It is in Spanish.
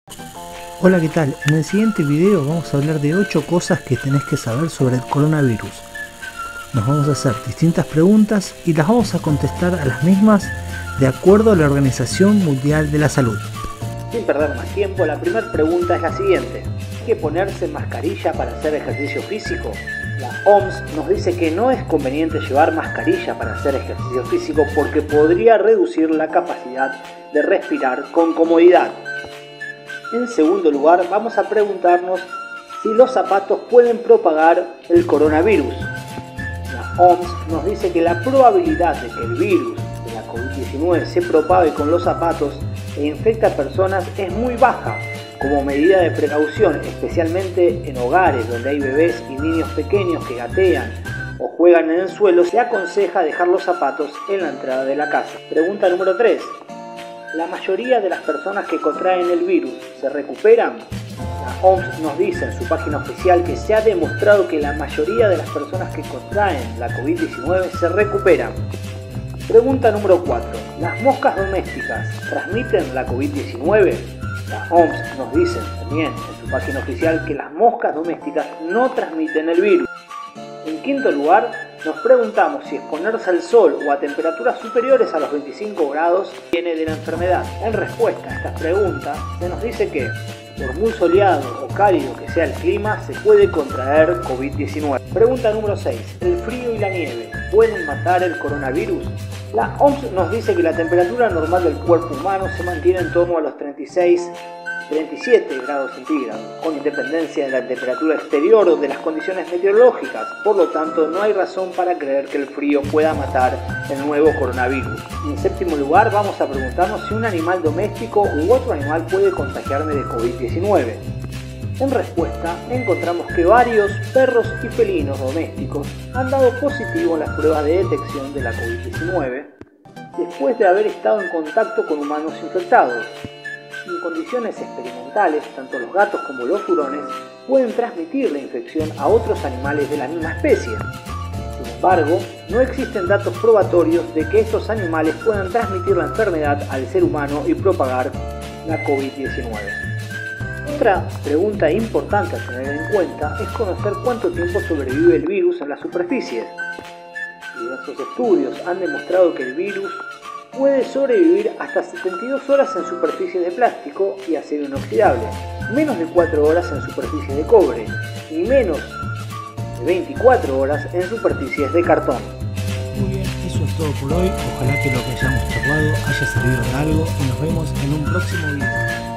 Hola, ¿qué tal? En el siguiente video vamos a hablar de 8 cosas que tenés que saber sobre el coronavirus. Nos vamos a hacer distintas preguntas y las vamos a contestar a las mismas de acuerdo a la Organización Mundial de la Salud. Sin perder más tiempo, la primera pregunta es la siguiente: ¿hay que ponerse mascarilla para hacer ejercicio físico? La OMS nos dice que no es conveniente llevar mascarilla para hacer ejercicio físico porque podría reducir la capacidad de respirar con comodidad. En segundo lugar, vamos a preguntarnos si los zapatos pueden propagar el coronavirus. La OMS nos dice que la probabilidad de que el virus de la COVID-19 se propague con los zapatos e infecte a personas es muy baja. Como medida de precaución, especialmente en hogares donde hay bebés y niños pequeños que gatean o juegan en el suelo, se aconseja dejar los zapatos en la entrada de la casa. Pregunta número 3. ¿La mayoría de las personas que contraen el virus se recuperan? La OMS nos dice en su página oficial que se ha demostrado que la mayoría de las personas que contraen la COVID-19 se recuperan. Pregunta número 4. ¿Las moscas domésticas transmiten la COVID-19? La OMS nos dice también en su página oficial que las moscas domésticas no transmiten el virus. En quinto lugar, nos preguntamos si exponerse al sol o a temperaturas superiores a los 25 grados viene de la enfermedad. En respuesta a esta pregunta, se nos dice que, por muy soleado o cálido que sea el clima, se puede contraer COVID-19. Pregunta número 6. ¿El frío y la nieve pueden matar el coronavirus? La OMS nos dice que la temperatura normal del cuerpo humano se mantiene en torno a los 37 grados centígrados, con independencia de la temperatura exterior o de las condiciones meteorológicas. Por lo tanto, no hay razón para creer que el frío pueda matar el nuevo coronavirus. En séptimo lugar, vamos a preguntarnos si un animal doméstico u otro animal puede contagiarme de COVID-19. En respuesta, encontramos que varios perros y felinos domésticos han dado positivo en las pruebas de detección de la COVID-19 después de haber estado en contacto con humanos infectados. En condiciones experimentales, tanto los gatos como los hurones pueden transmitir la infección a otros animales de la misma especie. Sin embargo, no existen datos probatorios de que estos animales puedan transmitir la enfermedad al ser humano y propagar la COVID-19. Otra pregunta importante a tener en cuenta es conocer cuánto tiempo sobrevive el virus en las superficies. Diversos estudios han demostrado que el virus puede sobrevivir hasta 72 horas en superficies de plástico y acero inoxidable, menos de 4 horas en superficies de cobre y menos de 24 horas en superficies de cartón. Muy bien, eso es todo por hoy. Ojalá que lo que hayamos charlado haya servido de algo y nos vemos en un próximo video.